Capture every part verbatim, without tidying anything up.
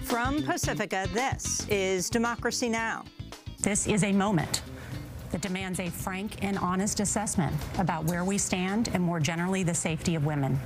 From Pacifica, this is Democracy Now! This is a moment that demands a frank and honest assessment about where we stand and, more generally, the safety of women.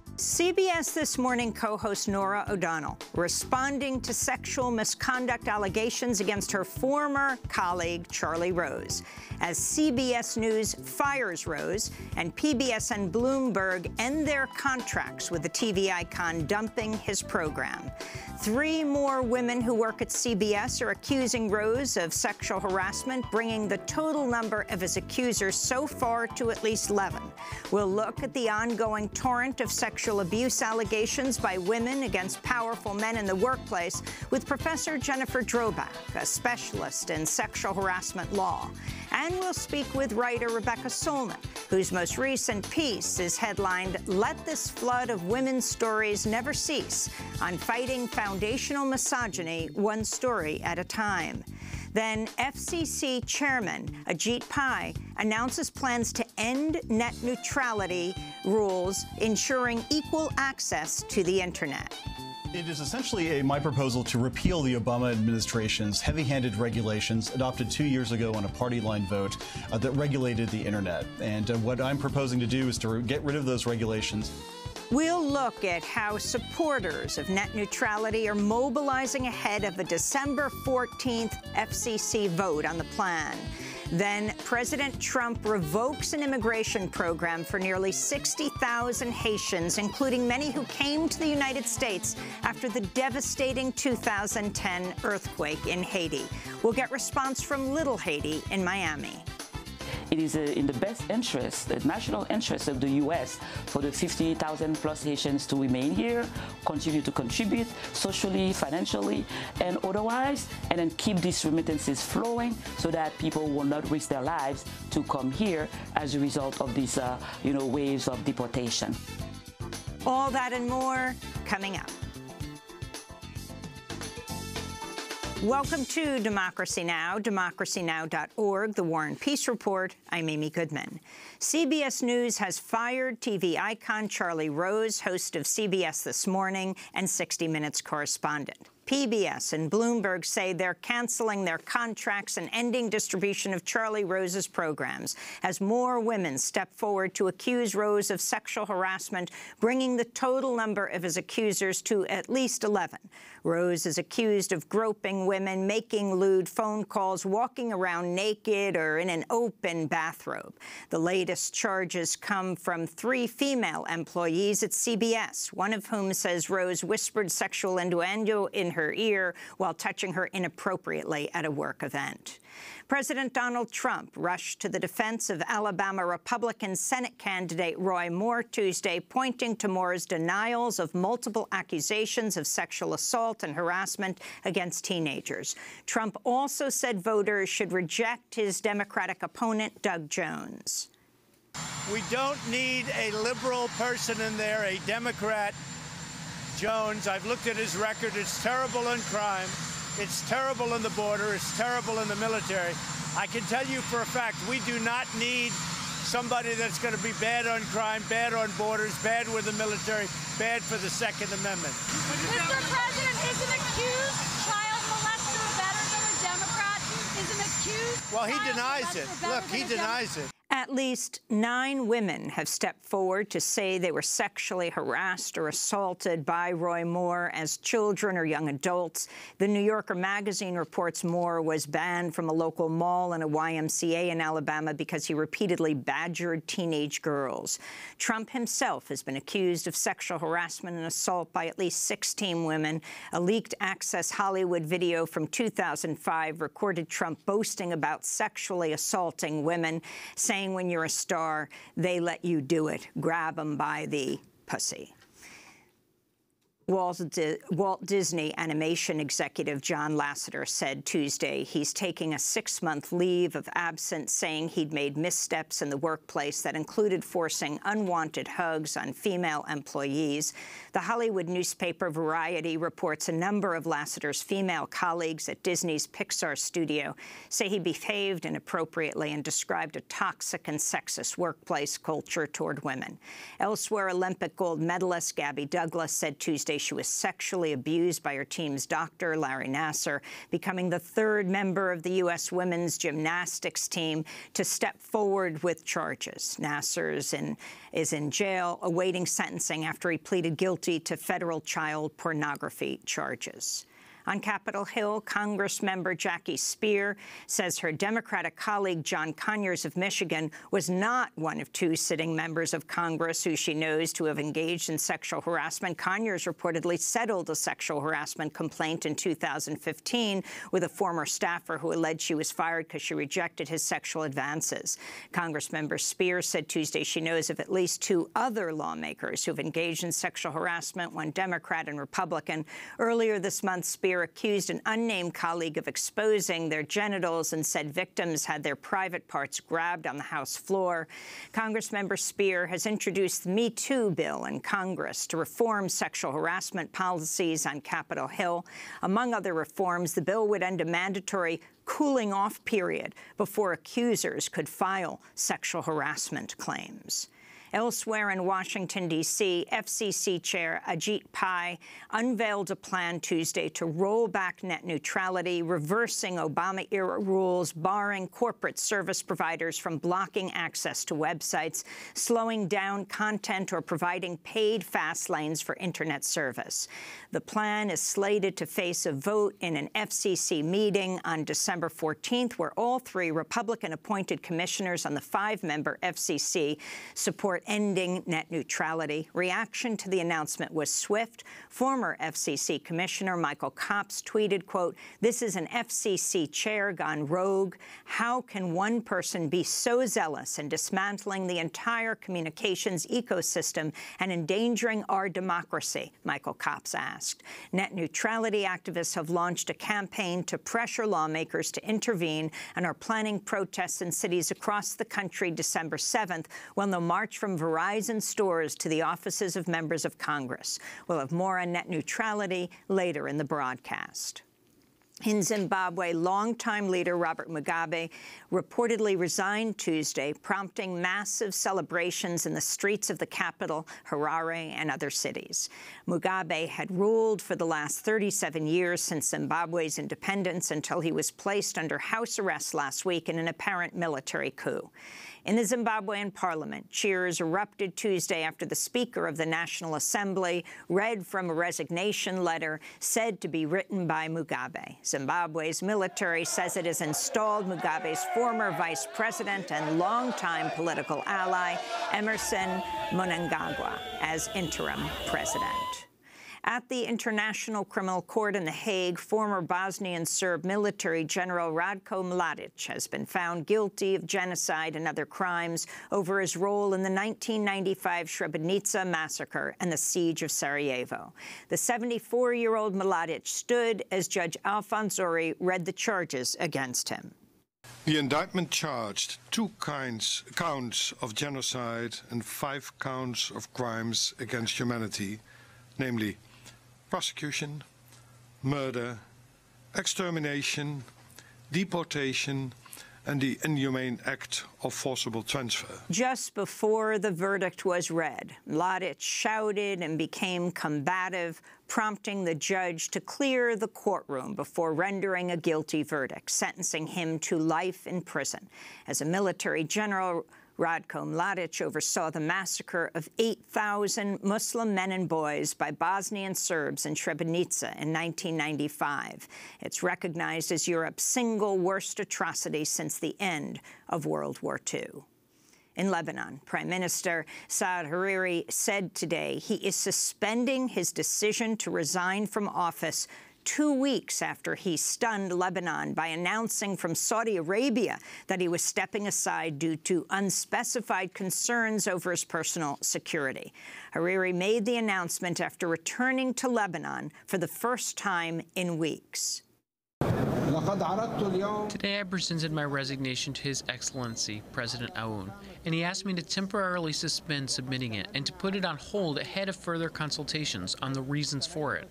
C B S This Morning co-host Norah O'Donnell responding to sexual misconduct allegations against her former colleague, Charlie Rose, as C B S News fires Rose and P B S and Bloomberg end their contracts with the T V icon, dumping his program. Three more women who work at C B S are accusing Rose of sexual harassment, bringing the total number of his accusers so far to at least eleven. We'll look at the ongoing torrent of sexual abuse allegations by women against powerful men in the workplace with Professor Jennifer Drobak, a specialist in sexual harassment law. And we'll speak with writer Rebecca Solnit, whose most recent piece is headlined, "Let This Flood of Women's Stories Never Cease," on fighting foundational misogyny one story at a time. Then F C C Chairman Ajit Pai announces plans to end net neutrality rules, ensuring equal access to the Internet. It is essentially a, my proposal to repeal the Obama administration's heavy-handed regulations adopted two years ago on a party line vote uh, that regulated the Internet. And uh, what I'm proposing to do is to get rid of those regulations. We'll look at how supporters of net neutrality are mobilizing ahead of a December fourteenth F C C vote on the plan. Then President Trump revokes an immigration program for nearly sixty thousand Haitians, including many who came to the United States after the devastating two thousand ten earthquake in Haiti. We'll get response from Little Haiti in Miami. It is uh, in the best interest, the national interest of the U S for the fifty thousand plus Haitians to remain here, continue to contribute socially, financially, and otherwise, and then keep these remittances flowing so that people will not risk their lives to come here as a result of these, uh, you know, waves of deportation. All that and more coming up. Welcome to Democracy Now!, democracy now dot org, The War and Peace Report. I'm Amy Goodman. C B S News has fired T V icon Charlie Rose, host of C B S This Morning and sixty minutes correspondent. P B S and Bloomberg say they're canceling their contracts and ending distribution of Charlie Rose's programs as more women step forward to accuse Rose of sexual harassment, bringing the total number of his accusers to at least eleven. Rose is accused of groping women, making lewd phone calls, walking around naked or in an open bathrobe. The latest charges come from three female employees at C B S, one of whom says Rose whispered sexual innuendo in her ear while touching her inappropriately at a work event. President Donald Trump rushed to the defense of Alabama Republican Senate candidate Roy Moore Tuesday, pointing to Moore's denials of multiple accusations of sexual assault and harassment against teenagers. Trump also said voters should reject his Democratic opponent, Doug Jones. We don't need a liberal person in there, a Democrat. Jones, I've looked at his record. It's terrible in crime. It's terrible in the border. It's terrible in the military. I can tell you for a fact, we do not need somebody that's going to be bad on crime, bad on borders, bad with the military, bad for the Second Amendment. Mister President, is an accused child molester better than a Democrat? Is an accused Well, he child denies it. molester Look, better he than a denies it. At least nine women have stepped forward to say they were sexually harassed or assaulted by Roy Moore as children or young adults. The New Yorker magazine reports Moore was banned from a local mall and a Y M C A in Alabama because he repeatedly badgered teenage girls. Trump himself has been accused of sexual harassment and assault by at least sixteen women. A leaked Access Hollywood video from two thousand five recorded Trump boasting about sexually assaulting women, saying when you're a star, they let you do it. Grab them by the pussy. Walt, Di- Walt Disney animation executive John Lasseter said Tuesday he's taking a six-month leave of absence, saying he'd made missteps in the workplace that included forcing unwanted hugs on female employees. The Hollywood newspaper Variety reports a number of Lasseter's female colleagues at Disney's Pixar studio say he behaved inappropriately and described a toxic and sexist workplace culture toward women. Elsewhere, Olympic gold medalist Gabby Douglas said Tuesday Tuesday she was sexually abused by her team's doctor, Larry Nassar, becoming the third member of the U S women's gymnastics team to step forward with charges. Nassar is in, is in jail awaiting sentencing after he pleaded guilty to federal child pornography charges. On Capitol Hill, Congress member Jackie Speier says her Democratic colleague John Conyers of Michigan was not one of two sitting members of Congress who she knows to have engaged in sexual harassment. Conyers reportedly settled a sexual harassment complaint in two thousand fifteen with a former staffer who alleged she was fired because she rejected his sexual advances. Congressmember Speier said Tuesday she knows of at least two other lawmakers who have engaged in sexual harassment, one Democrat and Republican. Earlier this month, Speier accused an unnamed colleague of exposing their genitals and said victims had their private parts grabbed on the House floor. Congressmember Speier has introduced the Me Too bill in Congress to reform sexual harassment policies on Capitol Hill. Among other reforms, the bill would end a mandatory cooling-off period before accusers could file sexual harassment claims. Elsewhere in Washington, D C, F C C Chair Ajit Pai unveiled a plan Tuesday to roll back net neutrality, reversing Obama-era rules, barring corporate service providers from blocking access to websites, slowing down content, or providing paid fast lanes for Internet service. The plan is slated to face a vote in an F C C meeting on December fourteenth, where all three Republican-appointed commissioners on the five-member F C C support ending net neutrality. Reaction to the announcement was swift. Former F C C Commissioner Michael Copps tweeted, quote, "This is an F C C chair gone rogue. How can one person be so zealous in dismantling the entire communications ecosystem and endangering our democracy?" Michael Copps asked. Net neutrality activists have launched a campaign to pressure lawmakers to intervene and are planning protests in cities across the country December seventh, when they'll march from Verizon stores to the offices of members of Congress. We'll have more on net neutrality later in the broadcast. In Zimbabwe, longtime leader Robert Mugabe reportedly resigned Tuesday, prompting massive celebrations in the streets of the capital, Harare, and other cities. Mugabe had ruled for the last thirty-seven years since Zimbabwe's independence until he was placed under house arrest last week in an apparent military coup. In the Zimbabwean parliament, cheers erupted Tuesday after the Speaker of the National Assembly read from a resignation letter said to be written by Mugabe. Zimbabwe's military says it has installed Mugabe's former vice president and longtime political ally, Emmerson Mnangagwa, as interim president. At the International Criminal Court in The Hague, former Bosnian Serb military general Ratko Mladic has been found guilty of genocide and other crimes over his role in the nineteen ninety-five Srebrenica massacre and the siege of Sarajevo. The seventy-four-year-old Mladic stood as Judge Alphonse Ori read the charges against him. The indictment charged two kinds, counts of genocide and five counts of crimes against humanity, namely prosecution, murder, extermination, deportation, and the inhumane act of forcible transfer. Just before the verdict was read, Mladic shouted and became combative, prompting the judge to clear the courtroom before rendering a guilty verdict, sentencing him to life in prison. As a military general, Ratko Mladic oversaw the massacre of eight thousand Muslim men and boys by Bosnian Serbs in Srebrenica in nineteen ninety-five. It's recognized as Europe's single worst atrocity since the end of World War Two. In Lebanon, Prime Minister Saad Hariri said today he is suspending his decision to resign from office two weeks after he stunned Lebanon by announcing from Saudi Arabia that he was stepping aside due to unspecified concerns over his personal security. Hariri made the announcement after returning to Lebanon for the first time in weeks. Today I presented my resignation to His Excellency, President Aoun, and he asked me to temporarily suspend submitting it and to put it on hold ahead of further consultations on the reasons for it.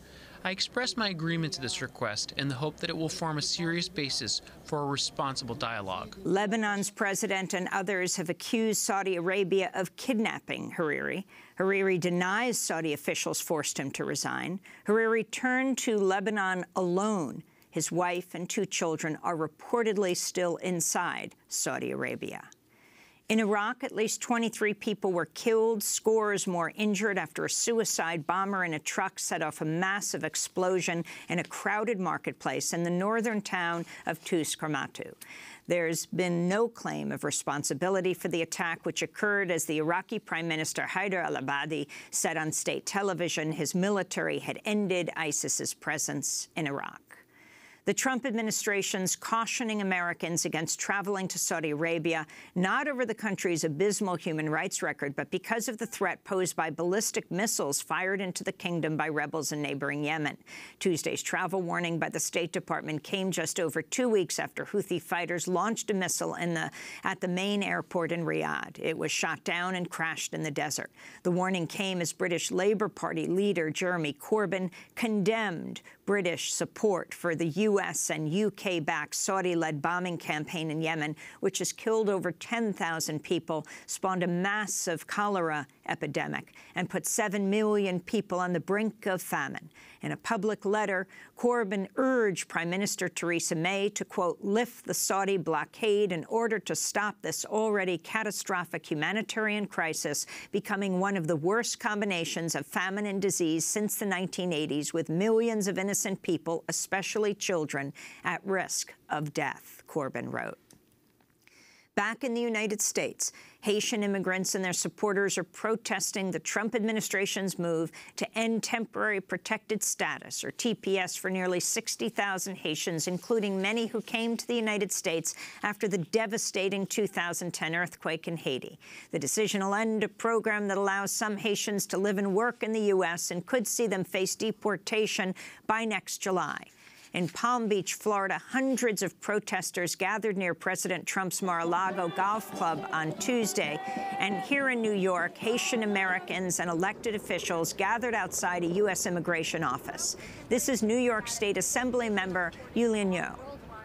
I express my agreement to this request and the hope that it will form a serious basis for a responsible dialogue. Lebanon's president and others have accused Saudi Arabia of kidnapping Hariri. Hariri denies Saudi officials forced him to resign. Hariri turned to Lebanon alone. His wife and two children are reportedly still inside Saudi Arabia. In Iraq, at least twenty-three people were killed, scores more injured after a suicide bomber in a truck set off a massive explosion in a crowded marketplace in the northern town of Tus Karmatu. There's been no claim of responsibility for the attack, which occurred as the Iraqi Prime Minister Haider al-Abadi said on state television his military had ended ISIS's presence in Iraq. The Trump administration's cautioning Americans against traveling to Saudi Arabia, not over the country's abysmal human rights record, but because of the threat posed by ballistic missiles fired into the kingdom by rebels in neighboring Yemen. Tuesday's travel warning by the State Department came just over two weeks after Houthi fighters launched a missile in the, at the main airport in Riyadh. It was shot down and crashed in the desert. The warning came as British Labour Party leader Jeremy Corbyn condemned British support for the U S and U K-backed Saudi-led bombing campaign in Yemen, which has killed over ten thousand people, spawned a massive cholera epidemic, and put seven million people on the brink of famine. In a public letter, Corbyn urged Prime Minister Theresa May to, quote, lift the Saudi blockade in order to stop this already catastrophic humanitarian crisis, becoming one of the worst combinations of famine and disease since the nineteen eighties, with millions of innocent people, especially children, at risk of death, Corbyn wrote. Back in the United States, Haitian immigrants and their supporters are protesting the Trump administration's move to end temporary protected status, or T P S, for nearly sixty thousand Haitians, including many who came to the United States after the devastating two thousand ten earthquake in Haiti. The decision will end a program that allows some Haitians to live and work in the U S and could see them face deportation by next July. In Palm Beach, Florida, hundreds of protesters gathered near President Trump's Mar-a-Lago Golf Club on Tuesday. And here in New York, Haitian Americans and elected officials gathered outside a U S immigration office. This is New York State Assembly member Yulian Yo.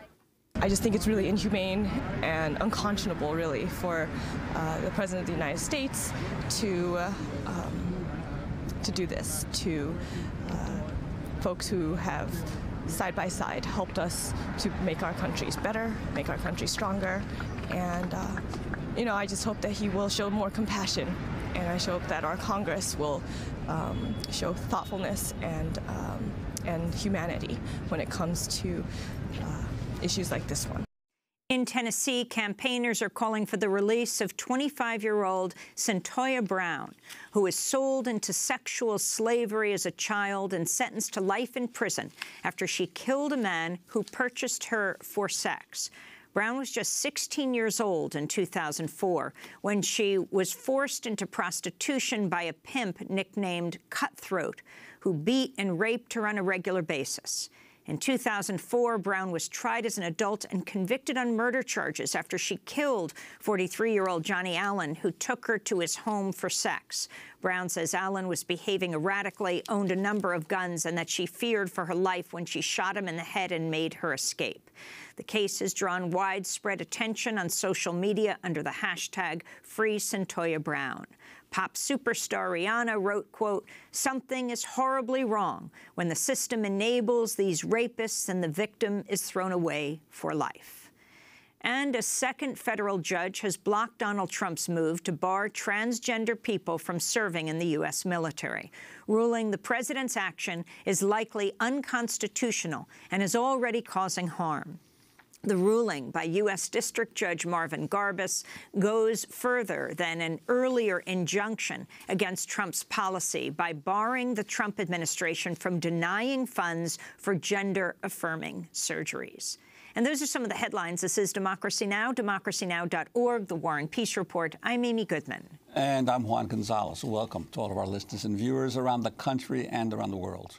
I just think it's really inhumane and unconscionable, really, for uh, the President of the United States to, uh, um, to do this to uh, folks who have side by side helped us to make our countries better, make our countries stronger, and uh, you know, I just hope that he will show more compassion, and I hope that our Congress will um, show thoughtfulness and um, and humanity when it comes to uh, issues like this one. In Tennessee, campaigners are calling for the release of twenty-five-year-old Cyntoia Brown, who was sold into sexual slavery as a child and sentenced to life in prison after she killed a man who purchased her for sex. Brown was just sixteen years old in two thousand four when she was forced into prostitution by a pimp nicknamed Cutthroat, who beat and raped her on a regular basis. In two thousand four, Brown was tried as an adult and convicted on murder charges after she killed forty-three-year-old Johnny Allen, who took her to his home for sex. Brown says Allen was behaving erratically, owned a number of guns, and that she feared for her life when she shot him in the head and made her escape. The case has drawn widespread attention on social media under the hashtag Free Cyntoia Brown. Pop superstar Rihanna wrote, quote, something is horribly wrong when the system enables these rapists and the victim is thrown away for life. And a second federal judge has blocked Donald Trump's move to bar transgender people from serving in the U S military, ruling the president's action is likely unconstitutional and is already causing harm. The ruling by U S District Judge Marvin Garbus goes further than an earlier injunction against Trump's policy by barring the Trump administration from denying funds for gender-affirming surgeries. And those are some of the headlines. This is Democracy Now!, democracy now dot org, The War and Peace Report. I'm Amy Goodman. And I'm Juan Gonzalez. Welcome to all of our listeners and viewers around the country and around the world.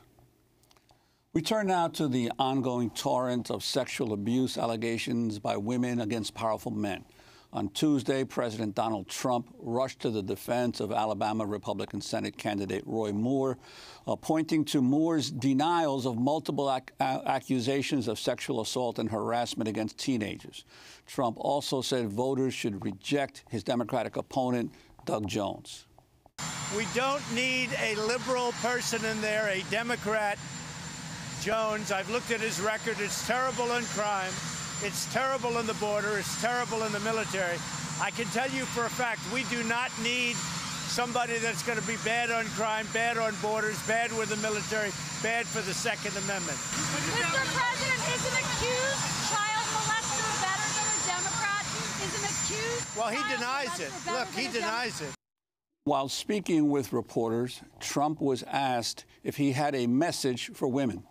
We turn now to the ongoing torrent of sexual abuse allegations by women against powerful men. On Tuesday, President Donald Trump rushed to the defense of Alabama Republican Senate candidate Roy Moore, uh, pointing to Moore's denials of multiple ac accusations of sexual assault and harassment against teenagers. Trump also said voters should reject his Democratic opponent, Doug Jones. We don't need a liberal person in there, a Democrat, Jones. I've looked at his record. It's terrible in crime. It's terrible in the border. It's terrible in the military. I can tell you for a fact, we do not need somebody that's going to be bad on crime, bad on borders, bad with the military, bad for the Second Amendment. Mister President, is an accused child molester better than a Democrat? Is an accused Well, he child denies it. molester better Look, he than a denies it. While speaking with reporters, Trump was asked if he had a message for women.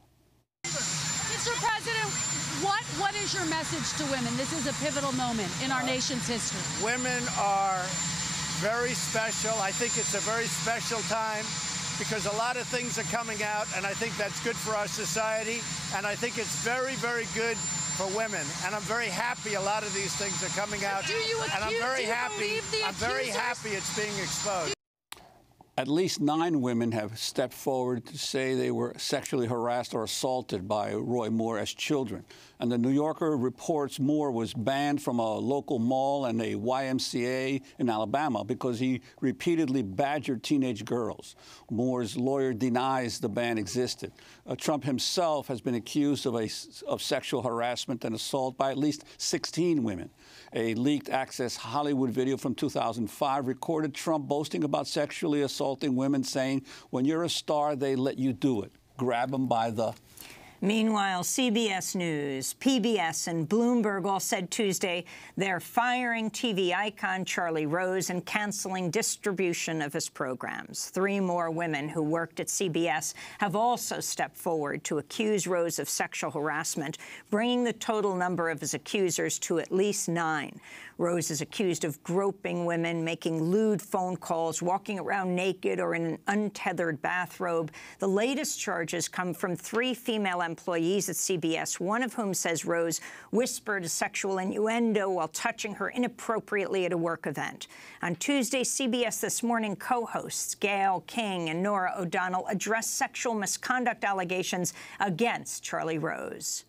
Mister President, what what is your message to women? This is a pivotal moment in our nation's history. Women are very special. I think it's a very special time because a lot of things are coming out, and I think that's good for our society, and I think it's very, very good for women. And I'm very happy a lot of these things are coming out. Do you and I'm accuse- very do you happy. believe the I'm very accusers? happy it's being exposed. At least nine women have stepped forward to say they were sexually harassed or assaulted by Roy Moore as children. And the New Yorker reports Moore was banned from a local mall and a Y M C A in Alabama because he repeatedly badgered teenage girls. Moore's lawyer denies the ban existed. Uh, Trump himself has been accused of, a, of sexual harassment and assault by at least sixteen women. A leaked Access Hollywood video from two thousand five recorded Trump boasting about sexually assaulting women, saying, when you're a star, they let you do it. Grab them by the... Meanwhile, C B S News, P B S, and Bloomberg all said Tuesday they're firing T V icon Charlie Rose and canceling distribution of his programs. Three more women who worked at C B S have also stepped forward to accuse Rose of sexual harassment, bringing the total number of his accusers to at least nine. Rose is accused of groping women, making lewd phone calls, walking around naked or in an untethered bathrobe. The latest charges come from three female employees at C B S, one of whom says Rose whispered a sexual innuendo while touching her inappropriately at a work event. On Tuesday, C B S This Morning co-hosts Gayle King and Norah O'Donnell addressed sexual misconduct allegations against Charlie Rose.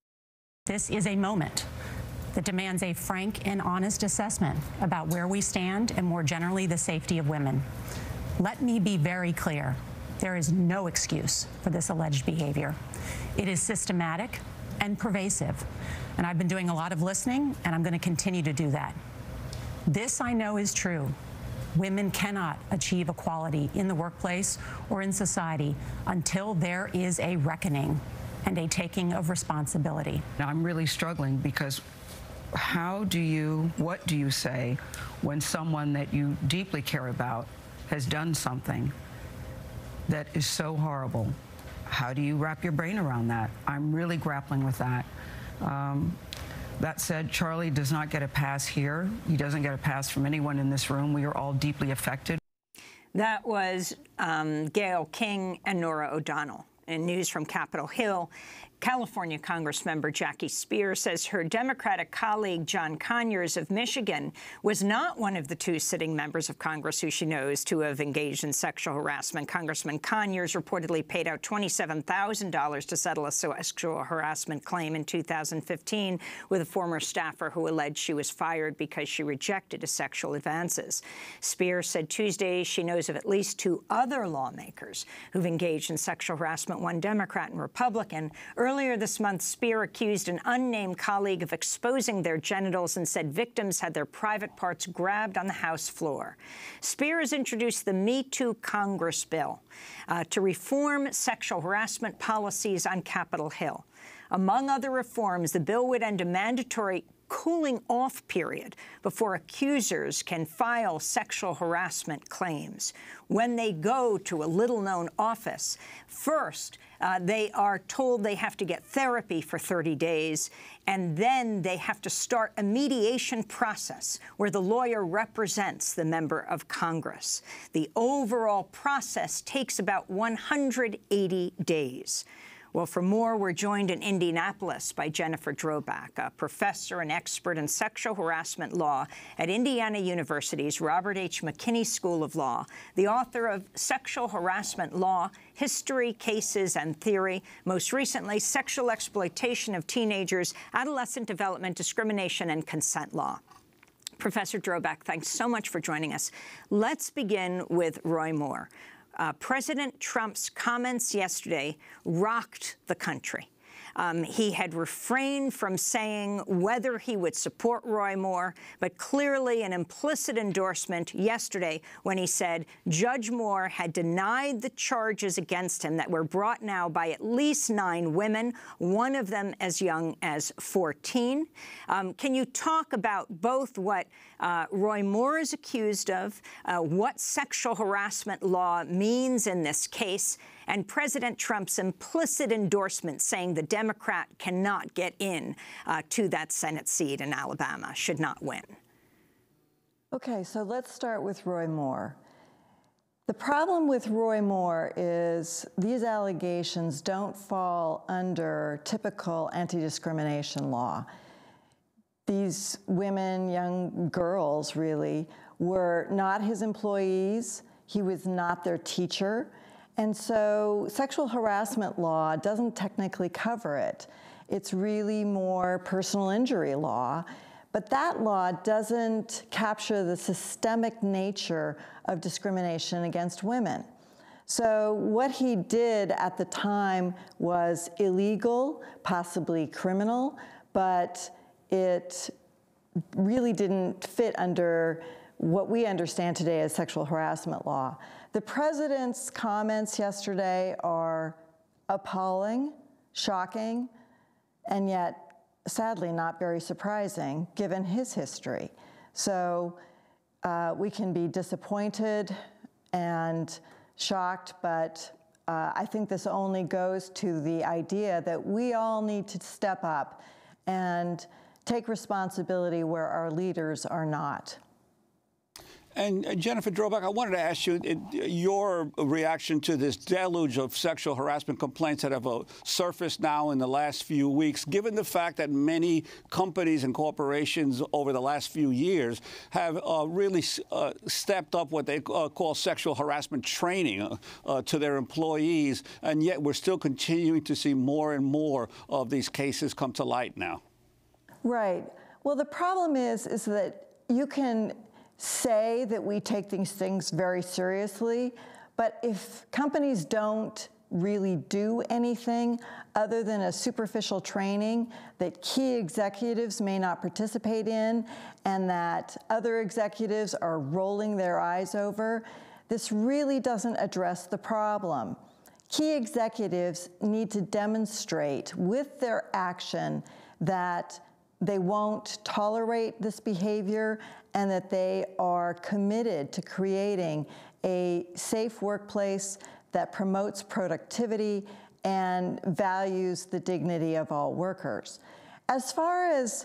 This is a moment that demands a frank and honest assessment about where we stand and, more generally, the safety of women. Let me be very clear. There is no excuse for this alleged behavior. It is systematic and pervasive, and I've been doing a lot of listening, and I'm going to continue to do that. This I know is true. Women cannot achieve equality in the workplace or in society until there is a reckoning and a taking of responsibility. Now, I'm really struggling because how do you, what do you say when someone that you deeply care about has done something that is so horrible? How do you wrap your brain around that? I'm really grappling with that. Um, that said, Charlie does not get a pass here. He doesn't get a pass from anyone in this room. We are all deeply affected. That was um, Gayle King and Norah O'Donnell. In news from Capitol Hill, California Congressmember Jackie Speier says her Democratic colleague John Conyers of Michigan was not one of the two sitting members of Congress who she knows to have engaged in sexual harassment. Congressman Conyers reportedly paid out twenty-seven thousand dollars to settle a sexual harassment claim in two thousand fifteen with a former staffer who alleged she was fired because she rejected his sexual advances. Speier said Tuesday she knows of at least two other lawmakers who've engaged in sexual harassment, one Democrat and Republican. Earlier this month, Speier accused an unnamed colleague of exposing their genitals and said victims had their private parts grabbed on the House floor. Speier has introduced the Me Too Congress bill uh, to reform sexual harassment policies on Capitol Hill. Among other reforms, the bill would end a mandatory cooling-off period before accusers can file sexual harassment claims. When they go to a little-known office, first, uh, they are told they have to get therapy for thirty days, and then they have to start a mediation process where the lawyer represents the member of Congress. The overall process takes about one hundred eighty days. Well, for more, we're joined in Indianapolis by Jennifer Drobak, a professor and expert in sexual harassment law at Indiana University's Robert H. McKinney School of Law, the author of Sexual Harassment Law, History, Cases, and Theory, most recently, Sexual Exploitation of Teenagers, Adolescent Development, Discrimination, and Consent Law. Professor Drobak, thanks so much for joining us. Let's begin with Roy Moore. Uh, President Trump's comments yesterday rocked the country. Um, he had refrained from saying whether he would support Roy Moore, but clearly an implicit endorsement yesterday when he said Judge Moore had denied the charges against him that were brought now by at least nine women, one of them as young as fourteen. Um, can you talk about both what uh, Roy Moore is accused of, uh, what sexual harassment law means in this case, and President Trump's implicit endorsement saying the Democrat cannot get in uh, to that Senate seat in Alabama, should not win? Okay, so let's start with Roy Moore. The problem with Roy Moore is these allegations don't fall under typical anti-discrimination law. These women, young girls really, were not his employees. He was not their teacher. And so sexual harassment law doesn't technically cover it. It's really more personal injury law. But that law doesn't capture the systemic nature of discrimination against women. So what he did at the time was illegal, possibly criminal, but it really didn't fit under what we understand today as sexual harassment law. The president's comments yesterday are appalling, shocking, and yet, sadly, not very surprising, given his history. So uh, we can be disappointed and shocked, but uh, I think this only goes to the idea that we all need to step up and take responsibility where our leaders are not. And uh, Jennifer Drobak, I wanted to ask you it, your reaction to this deluge of sexual harassment complaints that have uh, surfaced now in the last few weeks, given the fact that many companies and corporations over the last few years have uh, really uh, stepped up what they uh, call sexual harassment training uh, uh, to their employees, and yet we're still continuing to see more and more of these cases come to light now. Right. Well, the problem is, is that you can say that we take these things very seriously, but if companies don't really do anything other than a superficial training that key executives may not participate in and that other executives are rolling their eyes over, this really doesn't address the problem. Key executives need to demonstrate with their action that they won't tolerate this behavior and that they are committed to creating a safe workplace that promotes productivity and values the dignity of all workers. As far as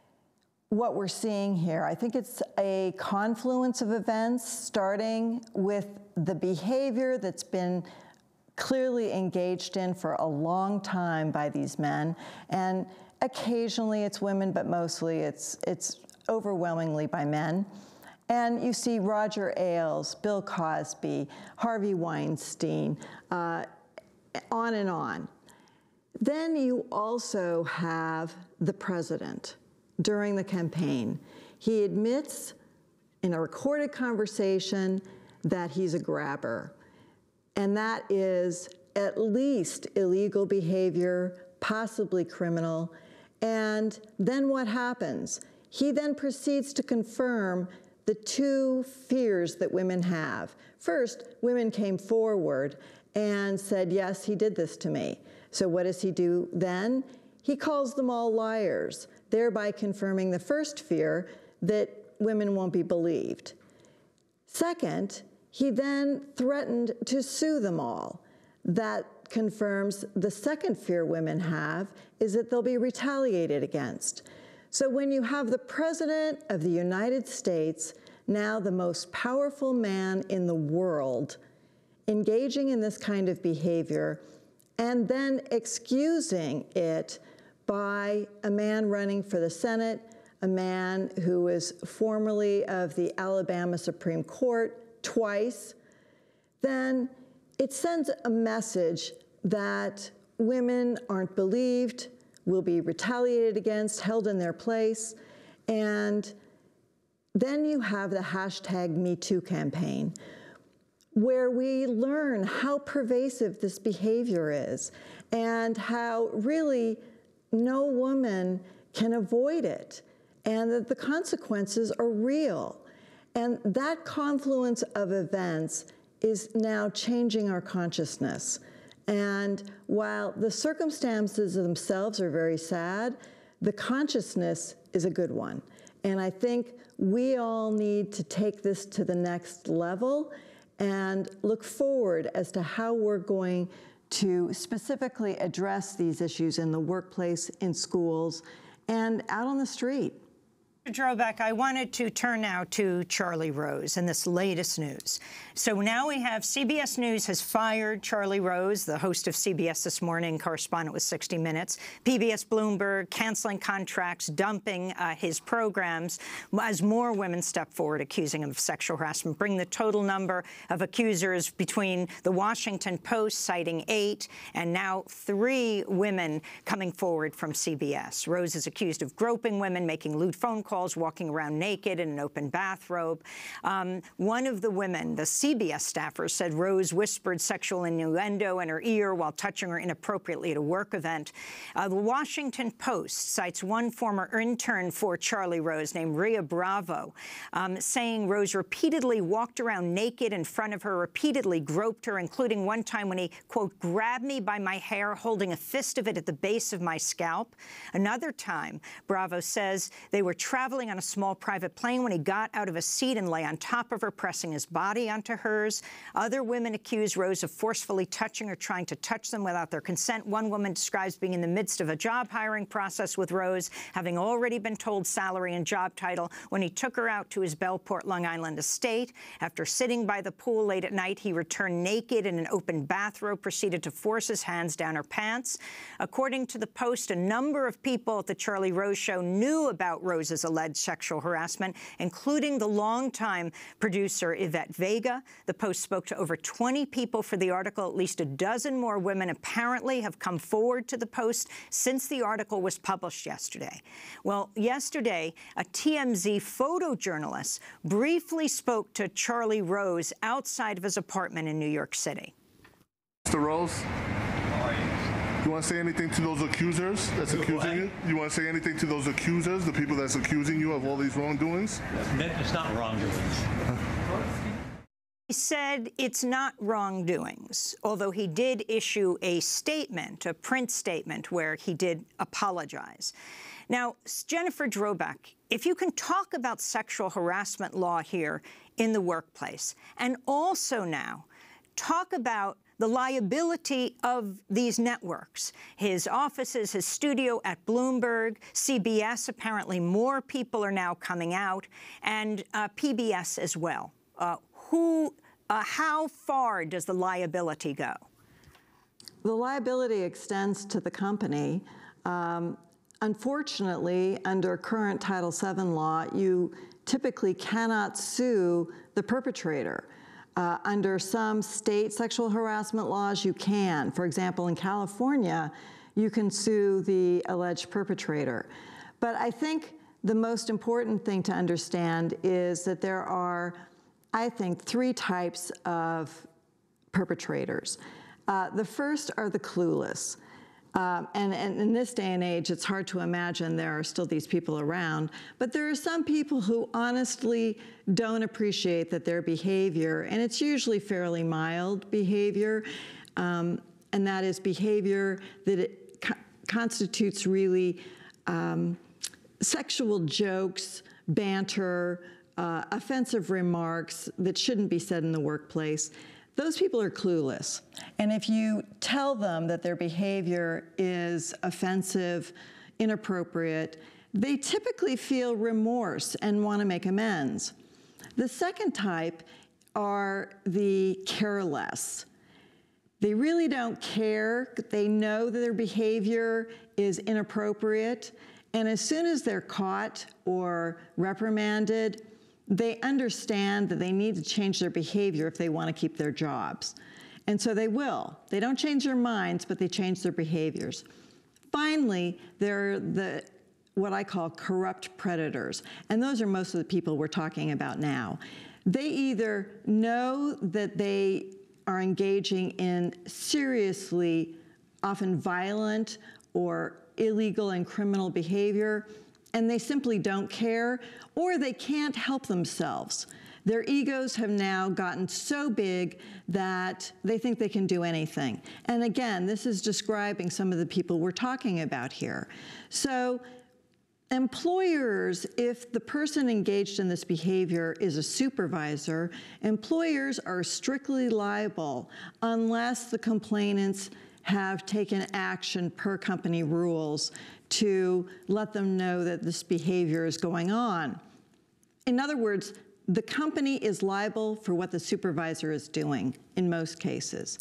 what we're seeing here, I think it's a confluence of events, starting with the behavior that's been clearly engaged in for a long time by these men, and occasionally it's women, but mostly it's, it's overwhelmingly by men. And you see Roger Ailes, Bill Cosby, Harvey Weinstein, uh, on and on. Then you also have the president during the campaign. He admits in a recorded conversation that he's a grabber. And that is at least illegal behavior, possibly criminal. And then what happens? He then proceeds to confirm the two fears that women have. First, women came forward and said, yes, he did this to me. So what does he do then? He calls them all liars, thereby confirming the first fear that women won't be believed. Second, he then threatened to sue them all. That confirms the second fear women have is that they'll be retaliated against. So when you have the President of the United States, now the most powerful man in the world, engaging in this kind of behavior, and then excusing it by a man running for the Senate, a man who was formerly of the Alabama Supreme Court twice, then it sends a message that women aren't believed, will be retaliated against, held in their place, and then you have the hashtag Me Too campaign, where we learn how pervasive this behavior is and how really no woman can avoid it, and that the consequences are real. And that confluence of events is now changing our consciousness. And while the circumstances themselves are very sad, the consciousness is a good one. And I think we all need to take this to the next level and look forward as to how we're going to specifically address these issues in the workplace, in schools, and out on the street. Drobak, I wanted to turn now to Charlie Rose and this latest news. So now we have C B S News has fired Charlie Rose, the host of C B S This Morning, correspondent with sixty minutes. P B S Bloomberg canceling contracts, dumping uh, his programs as more women step forward accusing him of sexual harassment, bring the total number of accusers between the Washington Post citing eight and now three women coming forward from C B S. Rose is accused of groping women, making lewd phone calls, walking around naked in an open bathrobe. Um, one of the women, the C B S staffer, said Rose whispered sexual innuendo in her ear while touching her inappropriately at a work event. Uh, the Washington Post cites one former intern for Charlie Rose named Rhea Bravo, um, saying Rose repeatedly walked around naked in front of her, repeatedly groped her, including one time when he, quote, grabbed me by my hair, holding a fist of it at the base of my scalp. Another time, Bravo says they were traveling on a small private plane when he got out of a seat and lay on top of her, pressing his body onto hers. Other women accuse Rose of forcefully touching or trying to touch them without their consent. One woman describes being in the midst of a job hiring process with Rose, having already been told salary and job title when he took her out to his Bellport, Long Island estate. After sitting by the pool late at night, he returned naked in an open bathrobe, proceeded to force his hands down her pants. According to the Post, a number of people at the Charlie Rose show knew about Rose's alleged sexual harassment, including the longtime producer Yvette Vega. The Post spoke to over twenty people for the article. At least a dozen more women apparently have come forward to the Post since the article was published yesterday. Well, yesterday, a T M Z photojournalist briefly spoke to Charlie Rose outside of his apartment in New York City. Mister Rose? You want to say anything to those accusers that's accusing you? You want to say anything to those accusers, the people that's accusing you of all these wrongdoings? It's not wrongdoings. He said it's not wrongdoings, although he did issue a statement, a print statement, where he did apologize. Now, Jennifer Drobak, if you can talk about sexual harassment law here in the workplace, and also now talk about the liability of these networks, his offices, his studio at Bloomberg, C B S, apparently more people are now coming out, and uh, P B S as well. Uh, who, uh, how far does the liability go? The liability extends to the company. Um, unfortunately, under current Title seven law, you typically cannot sue the perpetrator. Uh, under some state sexual harassment laws, you can. For example, in California, you can sue the alleged perpetrator. But I think the most important thing to understand is that there are, I think, three types of perpetrators. Uh, the first are the clueless. Um, and, and in this day and age, it's hard to imagine there are still these people around. But there are some people who honestly don't appreciate that their behavior, and it's usually fairly mild behavior, um, and that is behavior that it co constitutes really um, sexual jokes, banter, uh, offensive remarks that shouldn't be said in the workplace. Those people are clueless. And if you tell them that their behavior is offensive, inappropriate, they typically feel remorse and want to make amends. The second type are the careless. They really don't care. They know that their behavior is inappropriate. And as soon as they're caught or reprimanded, they understand that they need to change their behavior if they want to keep their jobs. And so they will. They don't change their minds, but they change their behaviors. Finally, there are the what I call corrupt predators. And those are most of the people we're talking about now. They either know that they are engaging in seriously, often violent or illegal and criminal behavior, and they simply don't care, or they can't help themselves. Their egos have now gotten so big that they think they can do anything. And again, this is describing some of the people we're talking about here. So employers, if the person engaged in this behavior is a supervisor, employers are strictly liable unless the complainants have taken action per company rules to let them know that this behavior is going on. In other words, the company is liable for what the supervisor is doing in most cases.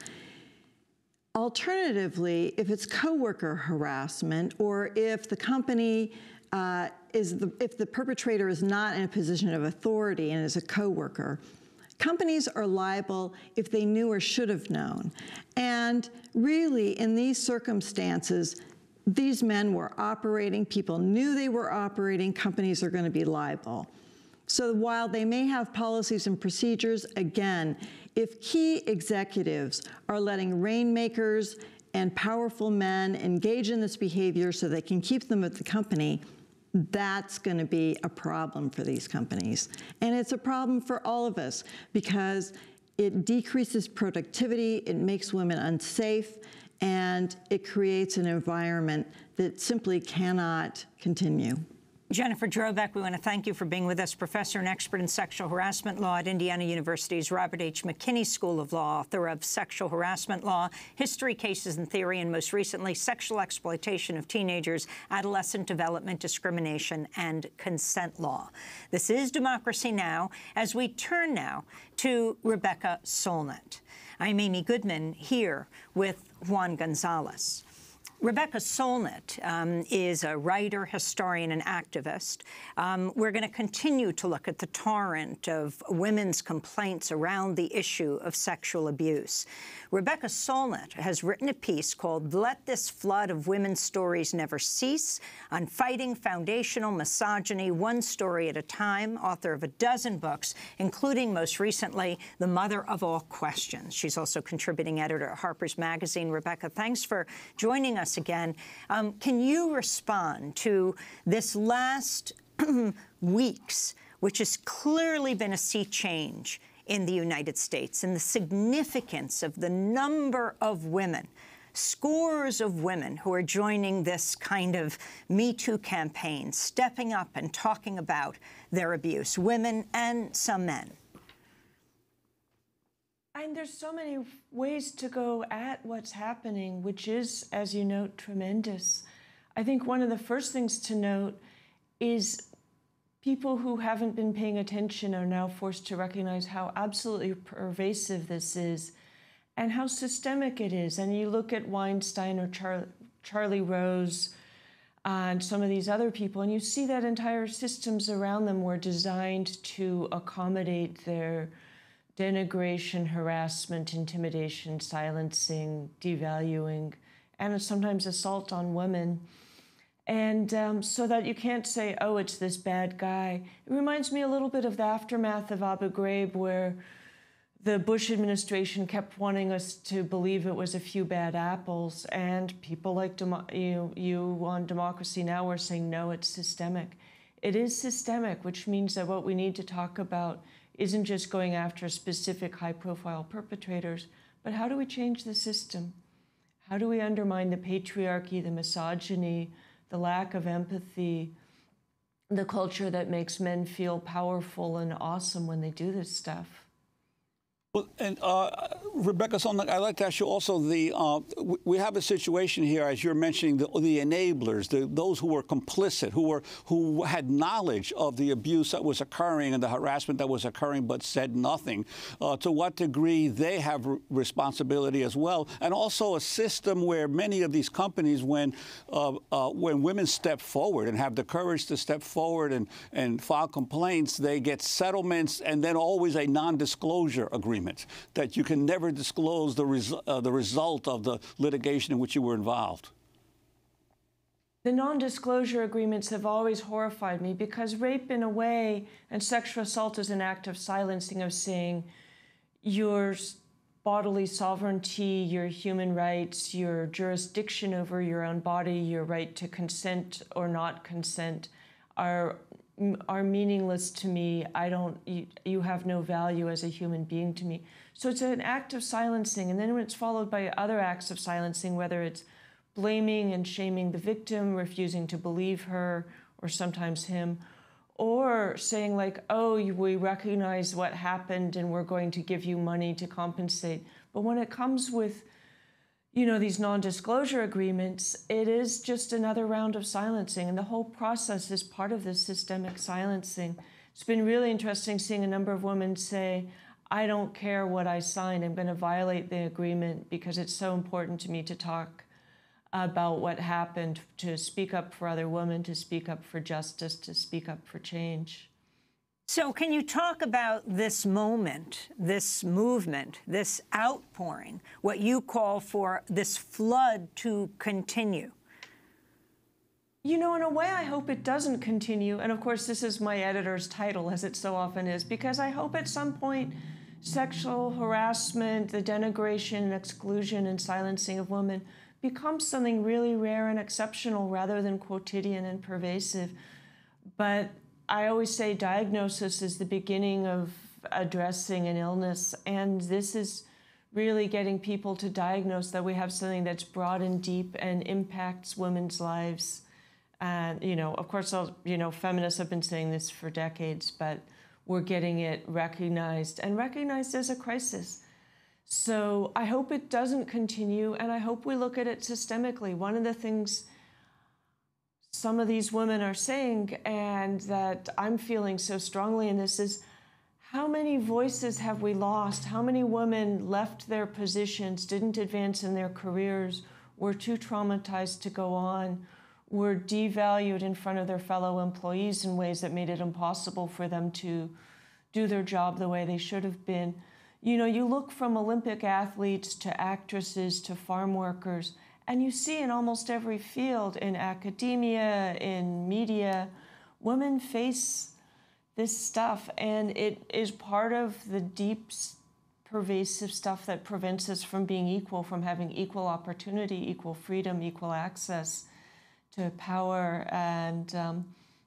Alternatively, if it's coworker harassment, or if the company uh, is the, if the perpetrator is not in a position of authority and is a coworker, companies are liable if they knew or should have known. And really, in these circumstances, these men were operating, people knew they were operating, companies are going to be liable. So while they may have policies and procedures, again, if key executives are letting rainmakers and powerful men engage in this behavior so they can keep them at the company, that's going to be a problem for these companies. And it's a problem for all of us because it decreases productivity, it makes women unsafe, and it creates an environment that simply cannot continue. Jennifer Drobek, we want to thank you for being with us, professor and expert in sexual harassment law at Indiana University's Robert H. McKinney School of Law, author of Sexual Harassment Law, History, Cases, and Theory, and most recently, Sexual Exploitation of Teenagers, Adolescent Development, Discrimination, and Consent Law. This is Democracy Now! As we turn now to Rebecca Solnit. I'm Amy Goodman here with Juan Gonzalez. Rebecca Solnit um, is a writer, historian, and activist. Um, we're going to continue to look at the torrent of women's complaints around the issue of sexual abuse. Rebecca Solnit has written a piece called Let This Flood of Women's Stories Never Cease on fighting foundational misogyny one story at a time, author of a dozen books, including most recently The Mother of All Questions. She's also contributing editor at Harper's Magazine. Rebecca, thanks for joining us again. Um, can you respond to this last weeks, which has clearly been a sea change in the United States, and the significance of the number of women, scores of women who are joining this kind of Me Too campaign, stepping up and talking about their abuse, women and some men? And there's so many ways to go at what's happening, which is, as you note, tremendous. I think one of the first things to note is people who haven't been paying attention are now forced to recognize how absolutely pervasive this is and how systemic it is. And you look at Weinstein or Char Charlie Rose and some of these other people, and you see that entire systems around them were designed to accommodate their denigration, harassment, intimidation, silencing, devaluing, and sometimes assault on women. And um, so that you can't say, oh, it's this bad guy. It reminds me a little bit of the aftermath of Abu Ghraib, where the Bush administration kept wanting us to believe it was a few bad apples, and people like Demo you, you on Democracy Now! Are saying, no, it's systemic. It is systemic, which means that what we need to talk about isn't just going after specific high-profile perpetrators, but how do we change the system? How do we undermine the patriarchy, the misogyny, the lack of empathy, the culture that makes men feel powerful and awesome when they do this stuff? Well, and uh, Rebecca Solnit, I'd like to ask you also, the uh, we have a situation here, as you're mentioning, the, the enablers, the, those who were complicit, who were who had knowledge of the abuse that was occurring and the harassment that was occurring, but said nothing. Uh, to what degree they have re responsibility as well, and also a system where many of these companies, when uh, uh, when women step forward and have the courage to step forward and and file complaints, they get settlements and then always a non-disclosure agreement that you can never disclose the, res uh, the result of the litigation in which you were involved. The non-disclosure agreements have always horrified me, because rape, in a way, and sexual assault is an act of silencing, of saying your bodily sovereignty, your human rights, your jurisdiction over your own body, your right to consent or not consent are are meaningless to me. I don't, you, you have no value as a human being to me. So it's an act of silencing, and then when it's followed by other acts of silencing, whether it's blaming and shaming the victim, refusing to believe her, or sometimes him, or saying like, oh, we recognize what happened and we're going to give you money to compensate. But when it comes with, you know, these non-disclosure agreements, it is just another round of silencing, and the whole process is part of this systemic silencing. It's been really interesting seeing a number of women say, I don't care what I signed, I'm going to violate the agreement because it's so important to me to talk about what happened, to speak up for other women, to speak up for justice, to speak up for change. So can you talk about this moment, this movement, this outpouring, what you call for this flood to continue? You know, in a way, I hope it doesn't continue. And of course, this is my editor's title, as it so often is, because I hope at some point sexual harassment, the denigration and exclusion and silencing of women becomes something really rare and exceptional rather than quotidian and pervasive. But I always say diagnosis is the beginning of addressing an illness, and this is really getting people to diagnose that we have something that's broad and deep and impacts women's lives. And, you know, of course, I'll, you know, feminists have been saying this for decades, but we're getting it recognized and recognized as a crisis. So I hope it doesn't continue, and I hope we look at it systemically. One of the things some of these women are saying, and that I'm feeling so strongly in this, is how many voices have we lost? How many women left their positions, didn't advance in their careers, were too traumatized to go on, were devalued in front of their fellow employees in ways that made it impossible for them to do their job the way they should have been. You know, you look from Olympic athletes to actresses to farm workers, and you see in almost every field, in academia, in media, women face this stuff, and it is part of the deep, pervasive stuff that prevents us from being equal, from having equal opportunity, equal freedom, equal access to power. And um,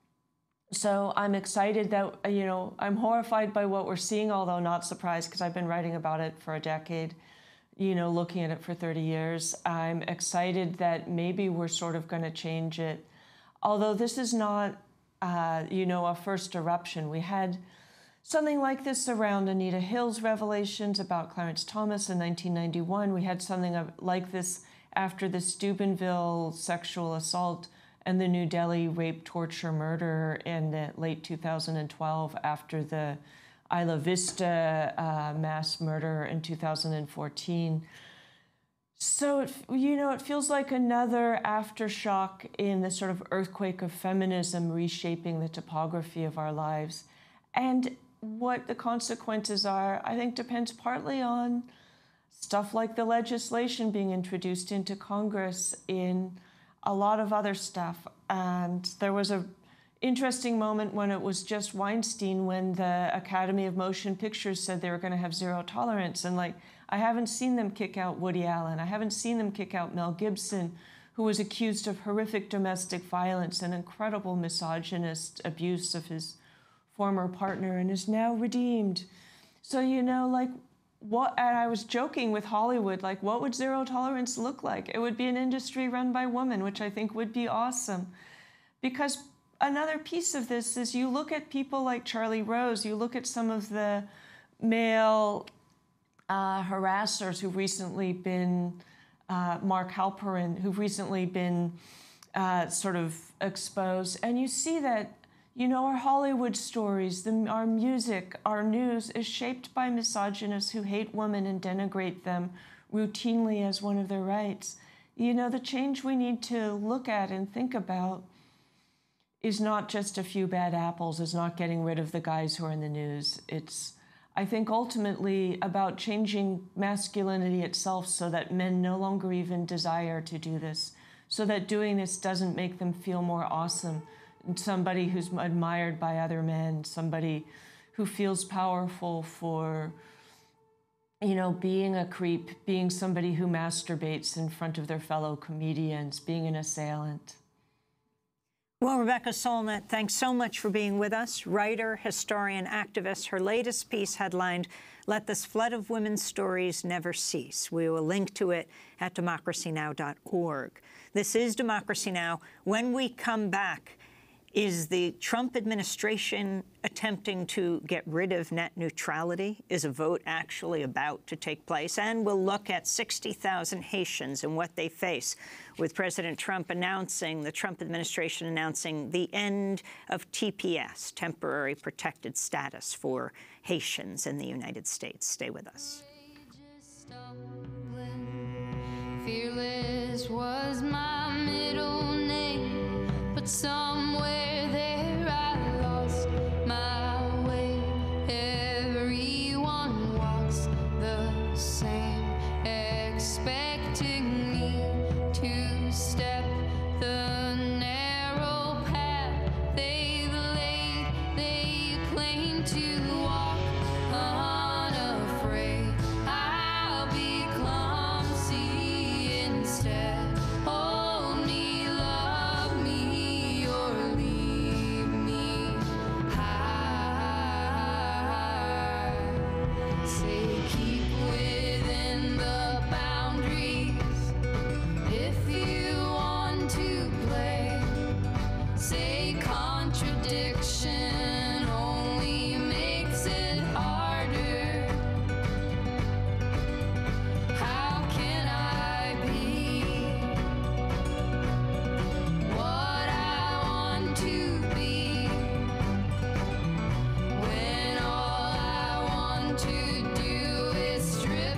so I'm excited that, you know, I'm horrified by what we're seeing, although not surprised, because I've been writing about it for a decade. You know, looking at it for thirty years. I'm excited that maybe we're sort of going to change it. Although this is not, uh, you know, a first eruption. We had something like this around Anita Hill's revelations about Clarence Thomas in nineteen ninety-one. We had something like this after the Steubenville sexual assault and the New Delhi rape, torture, murder in the late two thousand twelve, after the Isla Vista uh, mass murder in two thousand fourteen. So, it, you know, it feels like another aftershock in the sort of earthquake of feminism reshaping the topography of our lives. And what the consequences are, I think, depends partly on stuff like the legislation being introduced into Congress, in a lot of other stuff. And there was a interesting moment when it was just Weinstein, when the Academy of Motion Pictures said they were going to have zero tolerance. And like, I haven't seen them kick out Woody Allen. I haven't seen them kick out Mel Gibson, who was accused of horrific domestic violence and incredible misogynist abuse of his former partner, and is now redeemed. So, you know, like, what, and I was joking with Hollywood, like, what would zero tolerance look like? It would be an industry run by women, which I think would be awesome. Because another piece of this is, you look at people like Charlie Rose, you look at some of the male uh, harassers who've recently been, uh, Mark Halperin, who've recently been uh, sort of exposed. And you see that, you know, our Hollywood stories, the, our music, our news is shaped by misogynists who hate women and denigrate them routinely as one of their rights. You know, the change we need to look at and think about is not just a few bad apples, is not getting rid of the guys who are in the news. It's, I think, ultimately about changing masculinity itself so that men no longer even desire to do this, so that doing this doesn't make them feel more awesome. And somebody who's admired by other men, somebody who feels powerful for, you know, being a creep, being somebody who masturbates in front of their fellow comedians, being an assailant. Well, Rebecca Solnit, thanks so much for being with us. Writer, historian, activist. Her latest piece headlined, "Let This Flood of Women's Stories Never Cease." We will link to it at democracy now dot org. This is Democracy Now! When we come back, is the Trump administration attempting to get rid of net neutrality? Is a vote actually about to take place? And we'll look at sixty thousand Haitians and what they face, with President Trump announcing, the Trump administration announcing the end of T P S, temporary protected status for Haitians in the United States. Stay with us. Fearless was my middle name, but somewhere there I lost my way. Everyone walks the same, expecting me to step the narrow path they've laid. They claim to walk unafraid. I'll be clumsy instead. Hold me, love me, or leave me high. Say keep within the boundaries if you want to play. Say contradiction only makes it harder. How can I be what I want to be when all I want to do is strip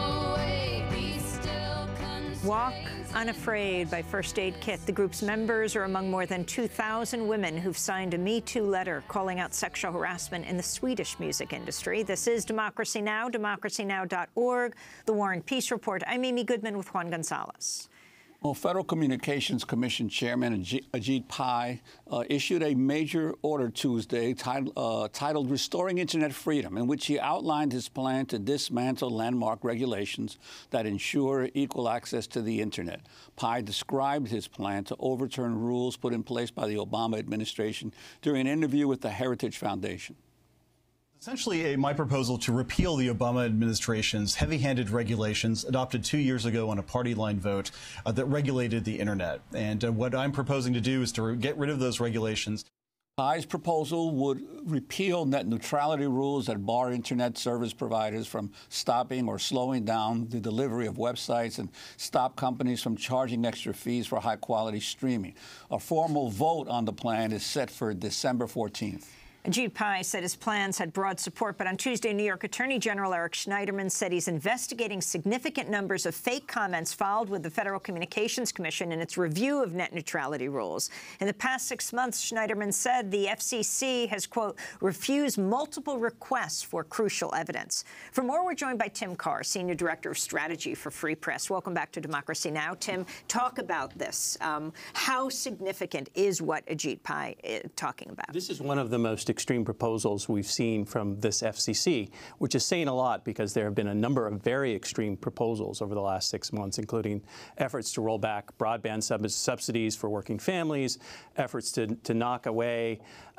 away, be still constrained? Walk Unafraid by First Aid Kit. The group's members are among more than two thousand women who've signed a Me Too letter calling out sexual harassment in the Swedish music industry. This is Democracy Now!, democracy now dot org, The War and Peace Report. I'm Amy Goodman with Juan Gonzalez. Well, Federal Communications Commission Chairman Aj- Ajit Pai uh, issued a major order Tuesday titled, uh, titled Restoring Internet Freedom, in which he outlined his plan to dismantle landmark regulations that ensure equal access to the Internet. Pai described his plan to overturn rules put in place by the Obama administration during an interview with the Heritage Foundation. Essentially, a, my proposal to repeal the Obama administration's heavy-handed regulations adopted two years ago on a party-line vote uh, that regulated the Internet. And uh, what I'm proposing to do is to get rid of those regulations. Pai's proposal would repeal net neutrality rules that bar Internet service providers from stopping or slowing down the delivery of websites and stop companies from charging extra fees for high-quality streaming. A formal vote on the plan is set for December fourteenth. Ajit Pai said his plans had broad support, but on Tuesday, New York Attorney General Eric Schneiderman said he's investigating significant numbers of fake comments filed with the Federal Communications Commission in its review of net neutrality rules. In the past six months, Schneiderman said the F C C has, quote, refused multiple requests for crucial evidence. For more, we're joined by Tim Carr, Senior Director of Strategy for Free Press. Welcome back to Democracy Now! Tim, talk about this. Um, how significant is what Ajit Pai is talking about? This is one of the most extreme proposals we've seen from this F C C, which is saying a lot because there have been a number of very extreme proposals over the last six months, including efforts to roll back broadband sub subsidies for working families, efforts to, to knock away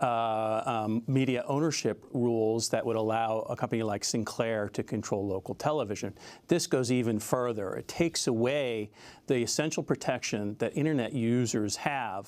uh, um, media ownership rules that would allow a company like Sinclair to control local television. This goes even further. It takes away the essential protection that Internet users have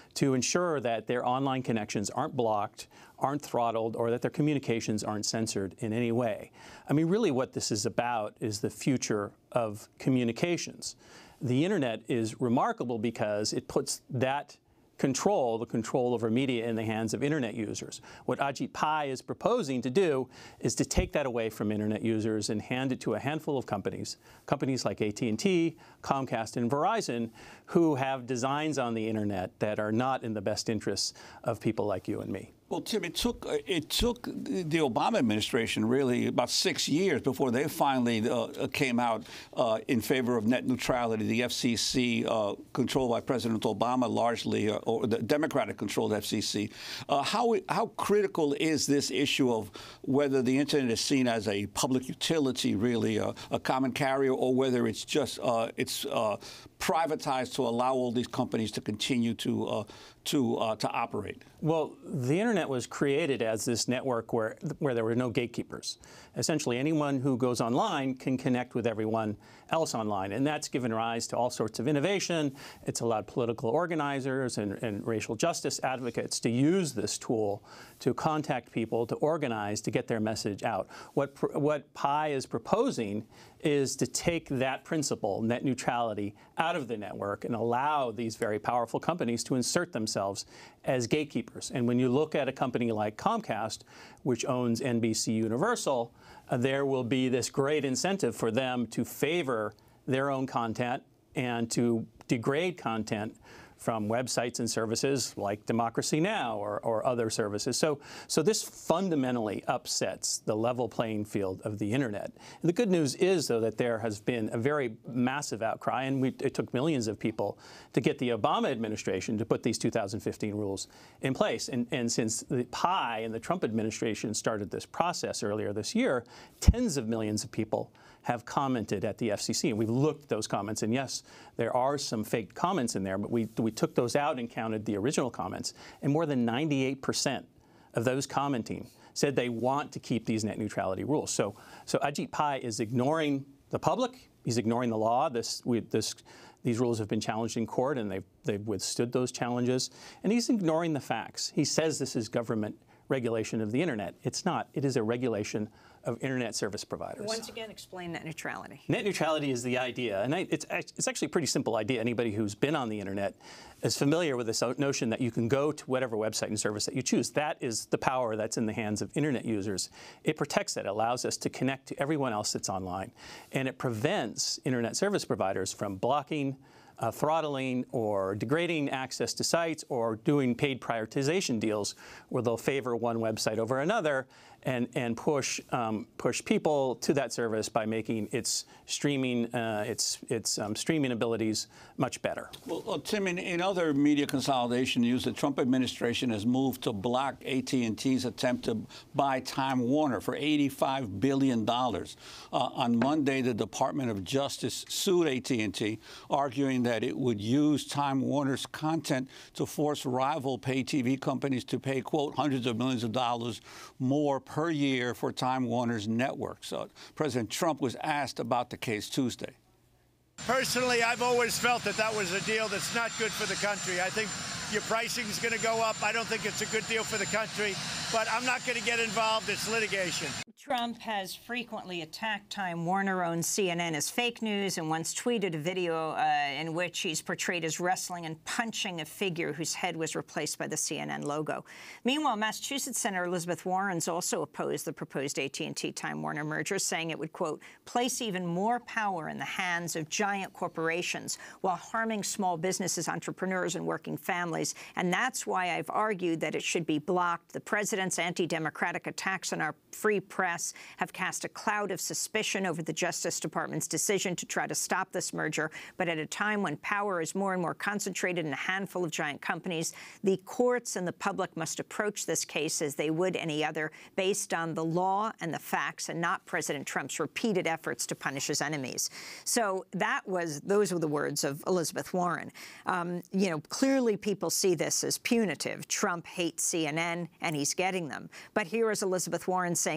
to ensure that their online connections aren't blocked, aren't throttled, or that their communications aren't censored in any way. I mean, really what this is about is the future of communications. The internet is remarkable because it puts that control, the control over media, in the hands of internet users. What Ajit Pai is proposing to do is to take that away from internet users and hand it to a handful of companies, companies like A T and T, Comcast, and Verizon, who have designs on the internet that are not in the best interests of people like you and me. Well, Tim, it took it took the Obama administration really about six years before they finally uh, came out uh, in favor of net neutrality. The F C C, uh, controlled by President Obama, largely, uh, or the Democratic-controlled F C C. Uh, how how critical is this issue of whether the internet is seen as a public utility, really a, a common carrier, or whether it's just uh, it's uh, privatized to allow all these companies to continue to uh, to uh, to operate? Well, the internet was created as this network where where there were no gatekeepers. Essentially, anyone who goes online can connect with everyone else online, and that's given rise to all sorts of innovation. It's allowed political organizers and, and racial justice advocates to use this tool to contact people, to organize, to get their message out. What what Pai is proposing is to take that principle, net neutrality, out of the network and allow these very powerful companies to insert themselves as gatekeepers. And when you look at a company like Comcast, which owns N B C Universal, uh, there will be this great incentive for them to favor their own content and to degrade content from websites and services like Democracy Now! or, or other services. So, so this fundamentally upsets the level playing field of the internet. And the good news is, though, that there has been a very massive outcry, and we, it took millions of people to get the Obama administration to put these two thousand fifteen rules in place. And, and since the Pai and the Trump administration started this process earlier this year, tens of millions of people have commented at the F C C. And we've looked at those comments, and yes, there are some fake comments in there, but we, we took those out and counted the original comments, and more than ninety-eight percent of those commenting said they want to keep these net neutrality rules. So, so Ajit Pai is ignoring the public, he's ignoring the law. This, we, this, these rules have been challenged in court, and they've, they've withstood those challenges, and he's ignoring the facts. He says this is government regulation of the internet. It's not. It is a regulation of internet service providers. Once again, explain net neutrality. Net neutrality is the idea, and I, it's, it's actually a pretty simple idea. Anybody who's been on the internet is familiar with this notion that you can go to whatever website and service that you choose. That is the power that's in the hands of internet users. It protects it, allows us to connect to everyone else that's online, and it prevents internet service providers from blocking, Uh, throttling or degrading access to sites, or doing paid prioritization deals where they'll favor one website over another and, and push um, push people to that service by making its streaming uh, its its um, streaming abilities much better. Well, well Tim, in, in other media consolidation news, the Trump administration has moved to block A T and T's attempt to buy Time Warner for eighty-five billion dollars. Uh, on Monday, the Department of Justice sued A T and T, arguing that that it would use Time Warner's content to force rival pay T V companies to pay, quote, hundreds of millions of dollars more per year for Time Warner's network. So President Trump was asked about the case Tuesday. Personally, I've always felt that that was a deal that's not good for the country. I think your pricing is going to go up. I don't think it's a good deal for the country, but I'm not going to get involved. It's litigation. Trump has frequently attacked Time Warner owns C N N as fake news, and once tweeted a video uh, in which he's portrayed as wrestling and punching a figure whose head was replaced by the C N N logo. Meanwhile, Massachusetts Senator Elizabeth Warren's also opposed the proposed A T and T Time Warner merger, saying it would, quote, place even more power in the hands of giant corporations while harming small businesses, entrepreneurs, and working families. And that's why I've argued that it should be blocked. The president's anti-democratic attacks on our free press have cast a cloud of suspicion over the Justice Department's decision to try to stop this merger. But at a time when power is more and more concentrated in a handful of giant companies, the courts and the public must approach this case as they would any other, based on the law and the facts, and not President Trump's repeated efforts to punish his enemies. So that was, those were the words of Elizabeth Warren. Um, you know, clearly people see this as punitive. Trump hates C N N, and he's getting them. But here is Elizabeth Warren saying, besides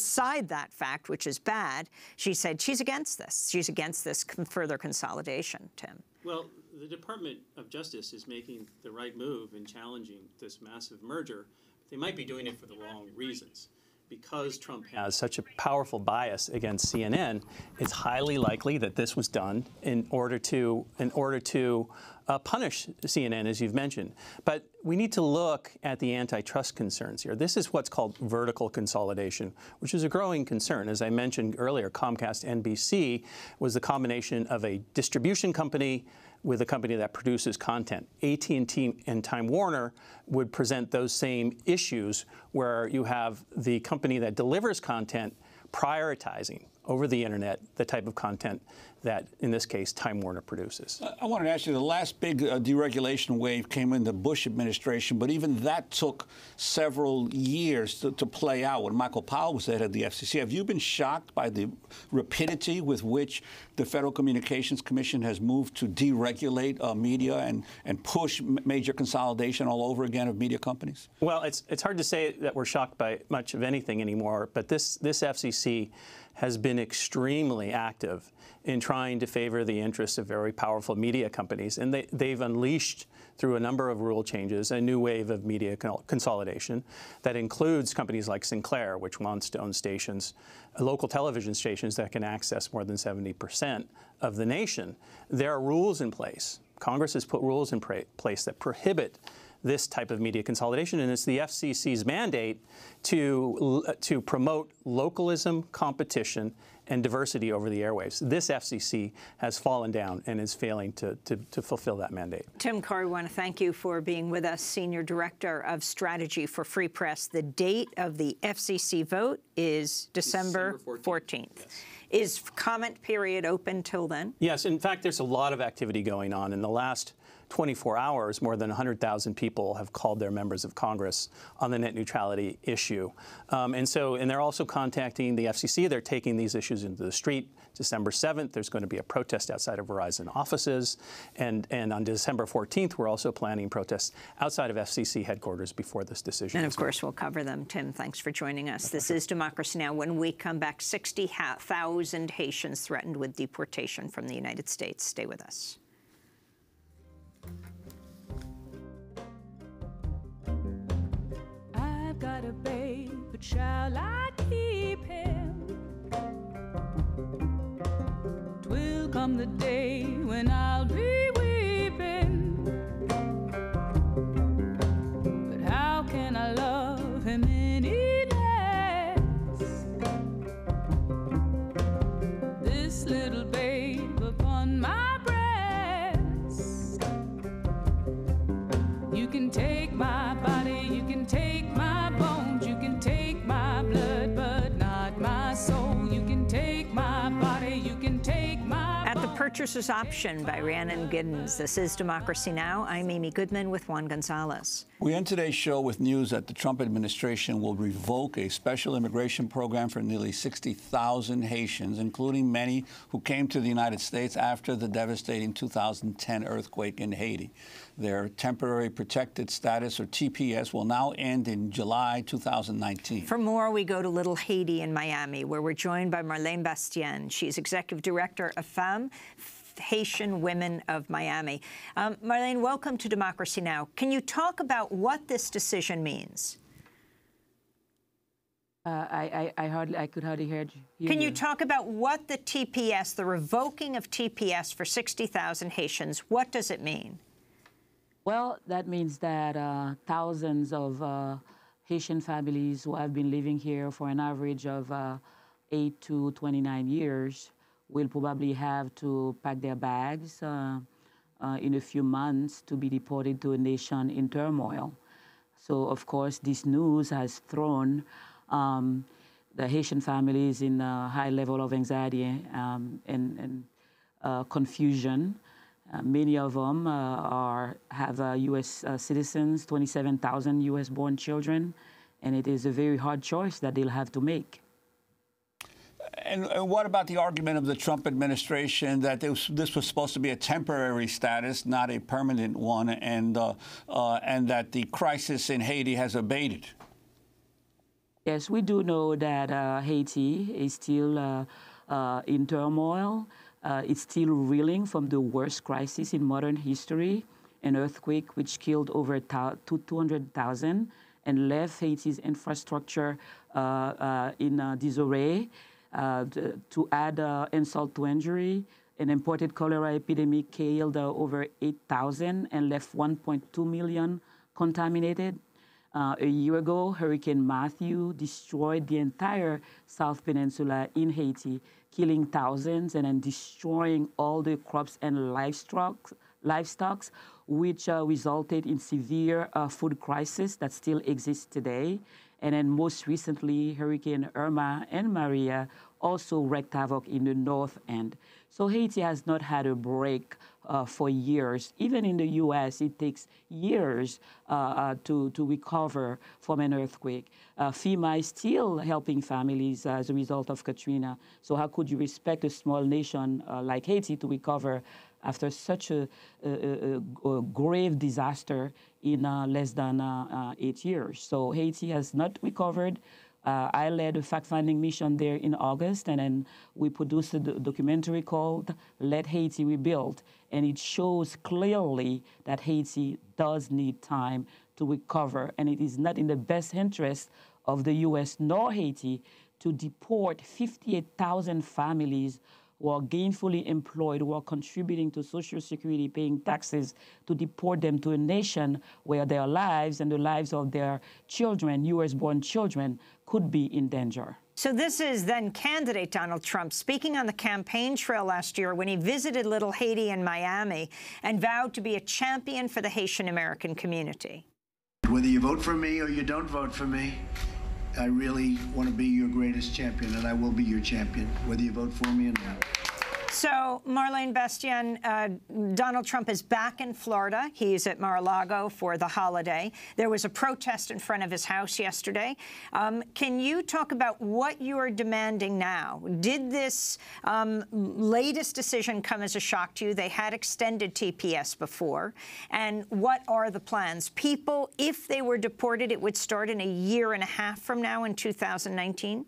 beside that fact, which is bad, she said she's against this. She's against this further consolidation, Tim. Well, the Department of Justice is making the right move in challenging this massive merger. They might be doing it for the wrong reasons. Because Trump has such a powerful bias against C N N, it's highly likely that this was done in order to in order to uh, punish C N N, as you've mentioned. But we need to look at the antitrust concerns here. This is what's called vertical consolidation, which is a growing concern. As I mentioned earlier, Comcast N B C was the combination of a distribution company with a company that produces content. A T and T and Time Warner would present those same issues where you have the company that delivers content prioritizing over the internet the type of content that, in this case, Time Warner produces. I wanted to ask you, the last big uh, deregulation wave came in the Bush administration, but even that took several years to, to play out when Michael Powell was head of the F C C. Have you been shocked by the rapidity with which the Federal Communications Commission has moved to deregulate uh, media and, and push major consolidation all over again of media companies? Well, it's, it's hard to say that we're shocked by much of anything anymore, but this, this F C C has been extremely active in trying to favor the interests of very powerful media companies. And they, they've unleashed, through a number of rule changes, a new wave of media consolidation that includes companies like Sinclair, which wants to own stations, local television stations that can access more than seventy percent of the nation. There are rules in place. Congress has put rules in place that prohibit this type of media consolidation, and it's the F C C's mandate to, to promote localism, competition, and diversity over the airwaves. This F C C has fallen down and is failing to, to, to fulfill that mandate. Tim Carr, we want to thank you for being with us, Senior Director of Strategy for Free Press. The date of the F C C vote is December fourteenth. Yes. Is comment period open till then? Yes. In fact, there's a lot of activity going on. In the last twenty-four hours, more than one hundred thousand people have called their members of Congress on the net neutrality issue. Um, and so, and they're also contacting the F C C. They're taking these issues into the street. December seventh, there's going to be a protest outside of Verizon offices. And, and on December fourteenth, we're also planning protests outside of F C C headquarters before this decision. And of course, we'll cover them. Tim, thanks for joining us. This is Democracy Now! When we come back, sixty thousand Haitians threatened with deportation from the United States. Stay with us. I've got a babe, but shall I keep him? Twill come the day when I'll be weeping, but how can I love him any less? This little babe upon my breast. You can take my body, you can take my bones, you can take my blood, but not my soul. You can take my body, you can take my At the Purchaser's Option by Rhiannon Giddens. This is Democracy Now! I'm Amy Goodman with Juan Gonzalez. We end today's show with news that the Trump administration will revoke a special immigration program for nearly sixty thousand Haitians, including many who came to the United States after the devastating two thousand ten earthquake in Haiti. Their temporary protected status, or T P S, will now end in July two thousand nineteen. For more, we go to Little Haiti in Miami, where we're joined by Marlene Bastien. She's Executive Director of FEM, Haitian Women of Miami. Um, Marlene, welcome to Democracy Now! Can you talk about what this decision means? Uh, I, I, I hardly, I could hardly hear you. Can you talk about what the T P S, the revoking of T P S for sixty thousand Haitians, what does it mean? Well, that means that uh, thousands of uh, Haitian families who have been living here for an average of uh, eight to twenty-nine years will probably have to pack their bags uh, uh, in a few months to be deported to a nation in turmoil. So, of course, this news has thrown um, the Haitian families in a high level of anxiety um, and, and uh, confusion. Uh, many of them uh, are have uh, U S uh, citizens, twenty-seven thousand U S born children, and it is a very hard choice that they'll have to make. And, and what about the argument of the Trump administration that this, this was supposed to be a temporary status, not a permanent one, and uh, uh, and that the crisis in Haiti has abated? Yes, we do know that uh, Haiti is still uh, uh, in turmoil. Uh, it's still reeling from the worst crisis in modern history, an earthquake which killed over two hundred thousand and left Haiti's infrastructure uh, uh, in uh, disarray. Uh, to add uh, insult to injury, an imported cholera epidemic killed uh, over eight thousand and left one point two million contaminated. Uh, a year ago, Hurricane Matthew destroyed the entire South Peninsula in Haiti, killing thousands and then destroying all the crops and livestock, livestock which uh, resulted in severe uh, food crisis that still exists today. And then most recently, Hurricane Irma and Maria also wreaked havoc in the north end. So Haiti has not had a break uh, for years. Even in the U S, it takes years uh, uh, to, to recover from an earthquake. Uh, FEMA is still helping families uh, as a result of Katrina. So how could you expect a small nation uh, like Haiti to recover after such a, a, a, a grave disaster in uh, less than uh, uh, eight years? So Haiti has not recovered. Uh, I led a fact-finding mission there in August, and then we produced a documentary called Let Haiti Rebuild, and it shows clearly that Haiti does need time to recover, and it is not in the best interest of the U S nor Haiti to deport fifty-eight thousand families who are gainfully employed, who are contributing to Social Security, paying taxes, to deport them to a nation where their lives and the lives of their children, U S-born children, could be in danger. So this is then candidate Donald Trump speaking on the campaign trail last year when he visited Little Haiti in Miami and vowed to be a champion for the Haitian American community. Whether you vote for me or you don't vote for me, I really want to be your greatest champion, and I will be your champion, whether you vote for me or not. So, Marlene Bastien, uh, Donald Trump is back in Florida. He's at Mar-a-Lago for the holiday. There was a protest in front of his house yesterday. Um, can you talk about what you are demanding now? Did this um, latest decision come as a shock to you? They had extended T P S before. And what are the plans? People, if they were deported, it would start in a year and a half from now in two thousand nineteen?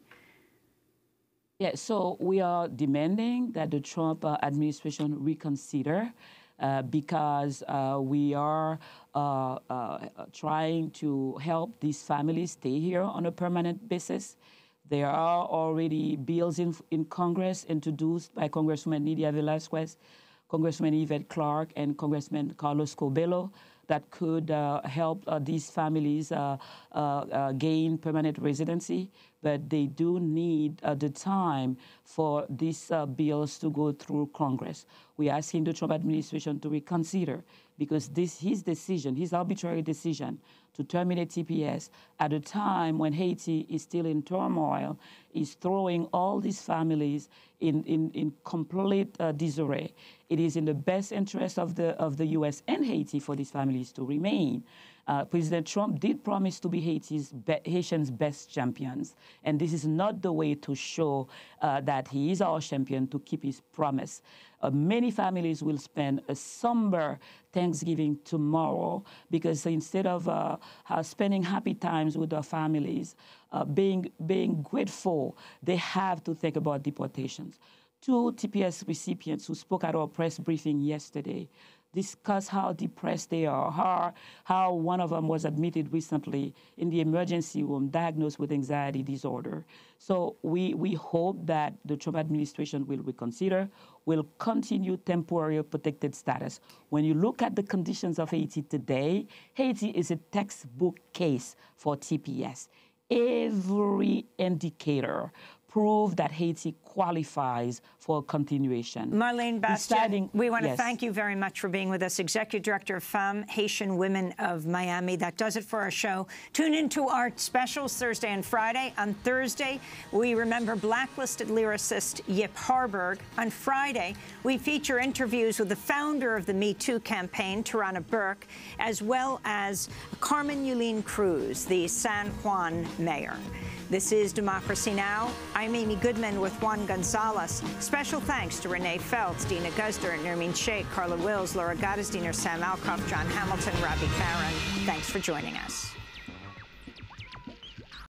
Yeah, so we are demanding that the Trump uh, administration reconsider uh, because uh, we are uh, uh, trying to help these families stay here on a permanent basis. There are already bills in, in Congress introduced by Congresswoman Nydia Velázquez, Congressman Yvette Clarke, and Congressman Carlos Curbelo that could uh, help uh, these families uh, uh, uh, gain permanent residency, but they do need uh, the time for these uh, bills to go through Congress. We're asking the Trump administration to reconsider because this his decision, his arbitrary decision to terminate T P S at a time when Haiti is still in turmoil, is throwing all these families in, in, in complete uh, disarray. It is in the best interest of the, of the U S and Haiti for these families to remain. Uh, President Trump did promise to be Haiti's be Haitians' best champions, and this is not the way to show uh, that he is our champion, to keep his promise. Uh, many families will spend a somber Thanksgiving tomorrow because instead of uh, uh, spending happy times with their families, uh, being, being grateful, they have to think about deportations. Two T P S recipients who spoke at our press briefing yesterday discuss how depressed they are, how, how one of them was admitted recently in the emergency room, diagnosed with anxiety disorder. So we, we hope that the Trump administration will reconsider, will continue temporary protected status. When you look at the conditions of Haiti today, Haiti is a textbook case for T P S. Every indicator prove that Haiti qualifies for continuation. Marlene Bastien, we want to yes. thank you very much for being with us. Executive Director of FEM, Haitian Women of Miami. That does it for our show. Tune into our specials Thursday and Friday. On Thursday, we remember blacklisted lyricist Yip Harburg. On Friday, we feature interviews with the founder of the Me Too campaign, Tarana Burke, as well as Carmen Yulín Cruz, the San Juan mayor. This is Democracy Now! I'm Amy Goodman with Juan Gonzalez. Special thanks to Renee Feltz, Dina Guzder, Nermeen Sheikh, Carla Wills, Laura Gottesdiener, Sam Alcoff, John Hamilton, Robbie Farron. Thanks for joining us.